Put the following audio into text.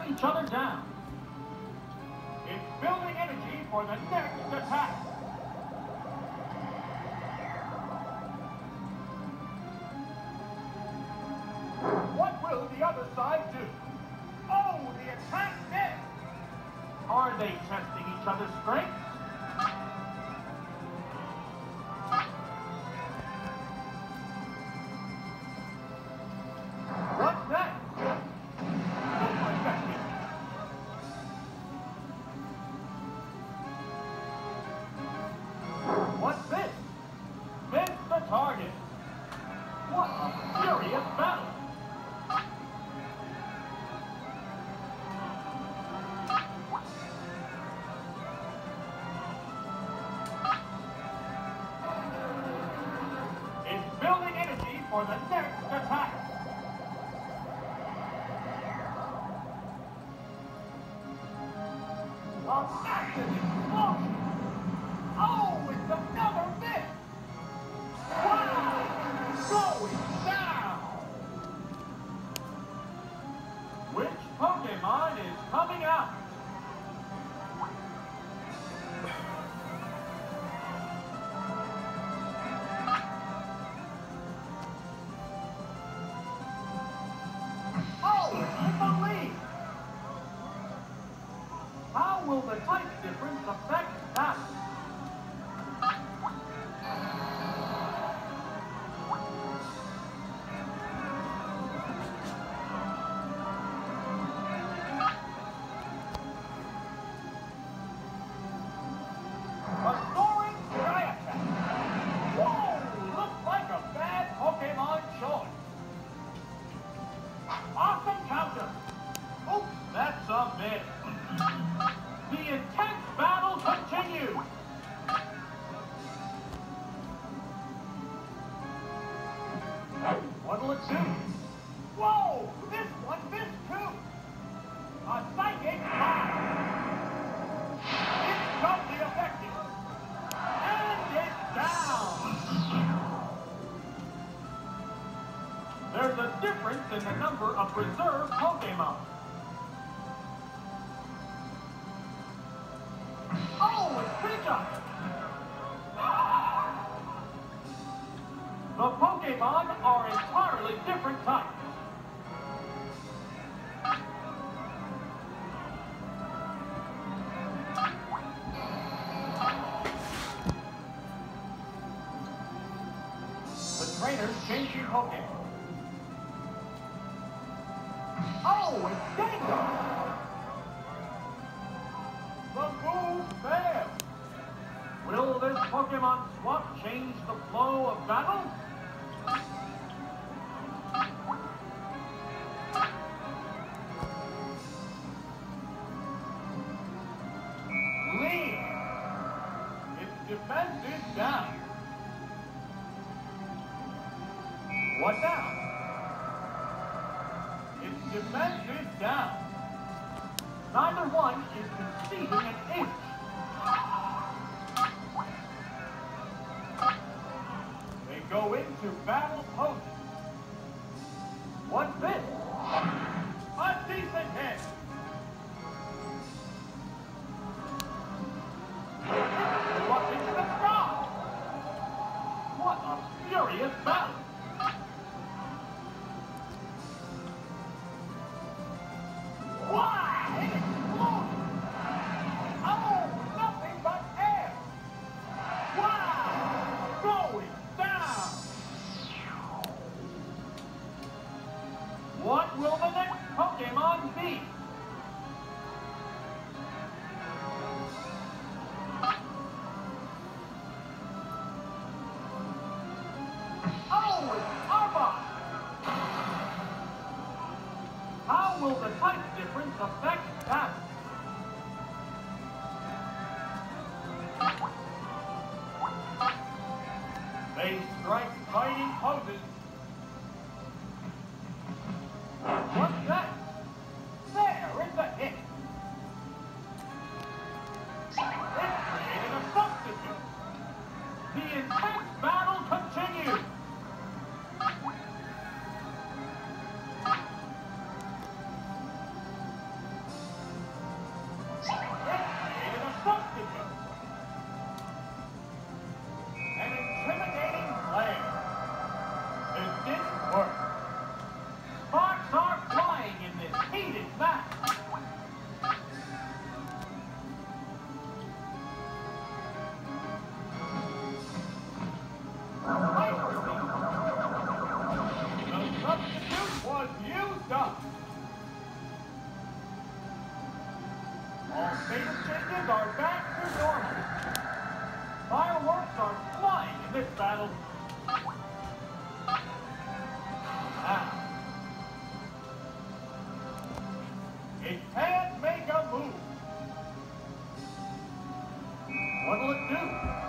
each other down. It's building energy for the next attack. What will the other side do? Oh, the attack missed! Are they testing each other's strength? What's next? Super effective. What's this? Missed the target. What a furious battle. It's building energy for the next attack. A massive explosion! Oh, it's another miss! Wow! Going down! Which Pokemon is coming out? Oh, it's a Leer! How will the type difference affect that? A soaring dry attack. Whoa! Looks like a bad Pokemon choice. Awesome counter. Oops, that's a miss. The intense battle continues. What'll it do? Whoa! This one missed too. A psychic fire. It's doubly effective. And it's down. There's a difference in the number of reserve Pokemon. Oh, it's Pidgeot! The Pokemon are entirely different types. The trainer's changing Pokemon. Oh, it's Gengar! The move failed. Will this Pokemon swap change the flow of battle? Leer. Its defense is down. What now? Its defense is down. Neither one is conceding an inch. They go into battle poses. What's this? A decent hit. It's up into the sky. What a furious battle. Why? It exploded! Oh, nothing but air! Wow! Going down! What will the next Pokemon be? Oh, it's Arbok! How will the type difference affect that? They strike fighting poses. What's that? There, it's a hit. It's created a substitute. The intense battle continues. up. All status changes are back to normal. Fireworks are flying in this battle. Now, it can't make a move. What'll it do?